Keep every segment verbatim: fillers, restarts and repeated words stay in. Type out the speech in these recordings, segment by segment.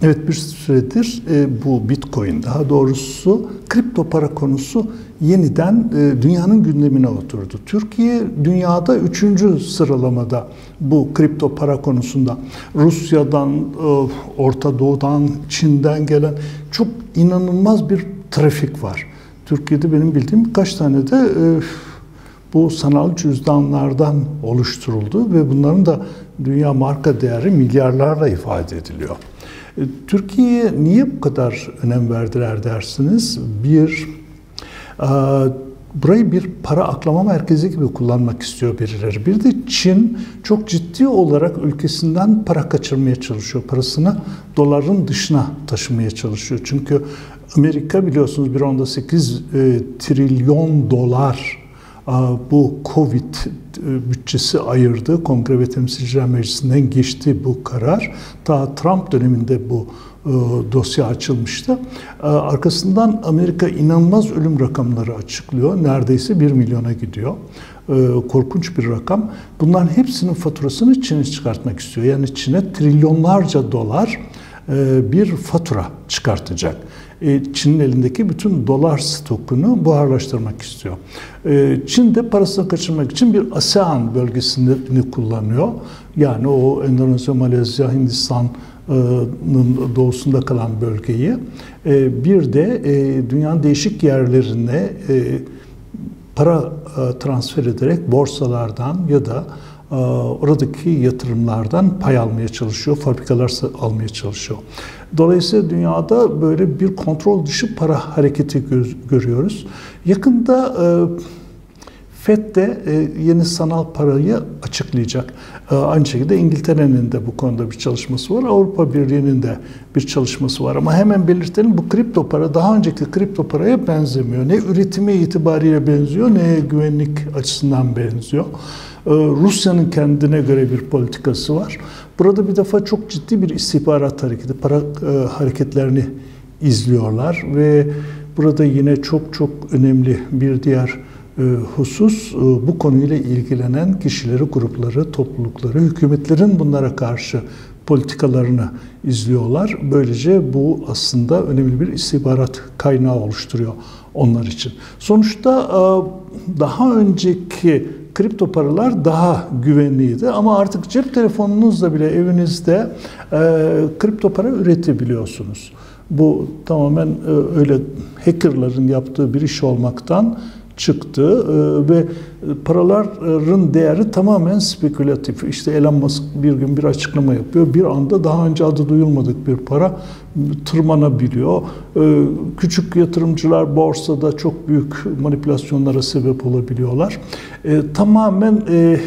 Evet, bir süredir e, bu Bitcoin, daha doğrusu kripto para konusu yeniden e, dünyanın gündemine oturdu. Türkiye dünyada üçüncü sıralamada bu kripto para konusunda. Rusya'dan, e, Orta Doğu'dan, Çin'den gelen çok inanılmaz bir trafik var. Türkiye'de benim bildiğim birkaç tane de e, bu sanal cüzdanlardan oluşturuldu ve bunların da dünya marka değeri milyarlarla ifade ediliyor. Türkiye'ye niye bu kadar önem verdiler dersiniz? Bir, burayı bir para aklama merkezi gibi kullanmak istiyor birileri. Bir de Çin çok ciddi olarak ülkesinden para kaçırmaya çalışıyor. Parasını doların dışına taşımaya çalışıyor. Çünkü Amerika biliyorsunuz bir nokta sekiz trilyon dolar bu Covid bütçesi ayırdı. Kongre ve Temsilciler Meclisi'nden geçti bu karar. Daha Trump döneminde bu dosya açılmıştı. Arkasından Amerika inanılmaz ölüm rakamları açıklıyor. Neredeyse bir milyona gidiyor. Korkunç bir rakam. Bunların hepsinin faturasını Çin'e çıkartmak istiyor. Yani Çin'e trilyonlarca dolar bir fatura çıkartacak. Çin'in elindeki bütün dolar stokunu buharlaştırmak istiyor. Çin de parasını kaçırmak için bir ASEAN bölgesini kullanıyor. Yani o Endonezya, Malezya, Hindistan'ın doğusunda kalan bölgeyi. Bir de dünyanın değişik yerlerine para transfer ederek borsalardan ya da oradaki yatırımlardan pay almaya çalışıyor, fabrikalar almaya çalışıyor. Dolayısıyla dünyada böyle bir kontrol dışı para hareketi görüyoruz. Yakında FED de yeni sanal parayı açıklayacak. Aynı şekilde İngiltere'nin de bu konuda bir çalışması var. Avrupa Birliği'nin de bir çalışması var. Ama hemen belirtelim, bu kripto para daha önceki kripto paraya benzemiyor. Ne üretimi itibariyle benziyor, ne güvenlik açısından benziyor. Rusya'nın kendine göre bir politikası var. Burada bir defa çok ciddi bir istihbarat hareketi, para hareketlerini izliyorlar ve burada yine çok çok önemli bir diğer husus, bu konuyla ilgilenen kişileri, grupları, toplulukları, hükümetlerin bunlara karşı politikalarını izliyorlar. Böylece bu aslında önemli bir istihbarat kaynağı oluşturuyor onlar için. Sonuçta daha önceki kripto paralar daha güvenliydi ama artık cep telefonunuzla bile evinizde e, kripto para üretebiliyorsunuz. Bu tamamen e, öyle hackerların yaptığı bir iş olmaktan çıktı e, ve paraların değeri tamamen spekülatif. İşte Elon Musk bir gün bir açıklama yapıyor. Bir anda daha önce adı duyulmadık bir para tırmanabiliyor. E, küçük yatırımcılar borsada çok büyük manipülasyonlara sebep olabiliyorlar. E, tamamen e,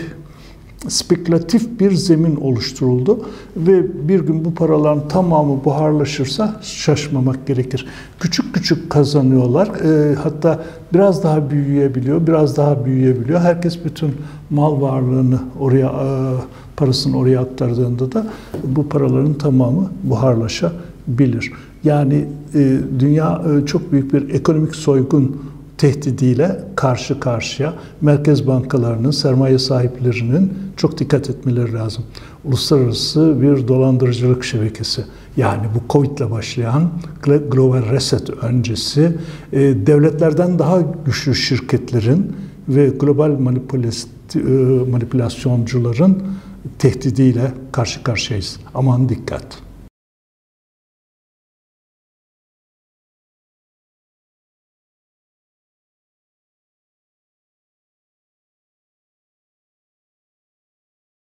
spekülatif bir zemin oluşturuldu ve bir gün bu paraların tamamı buharlaşırsa şaşmamak gerekir. Küçük küçük kazanıyorlar. E, hatta biraz daha büyüyebiliyor, biraz daha büyüyebiliyor. Herkes bütün mal varlığını oraya, e, parasını oraya aktardığında da bu paraların tamamı buharlaşabilir. Yani e, dünya e, çok büyük bir ekonomik soygun tehdidiyle karşı karşıya. Merkez bankalarının, sermaye sahiplerinin çok dikkat etmeleri lazım. Uluslararası bir dolandırıcılık şebekesi. Yani bu Covid ile başlayan Global Reset öncesi devletlerden daha güçlü şirketlerin ve global manipülasyoncuların tehdidiyle karşı karşıyayız. Aman dikkat.